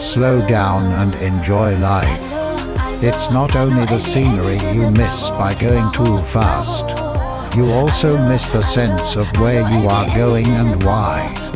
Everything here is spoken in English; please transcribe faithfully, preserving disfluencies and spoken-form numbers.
Slow down and enjoy life. It's not only the scenery you miss by going too fast. You also miss the sense of where you are going and why.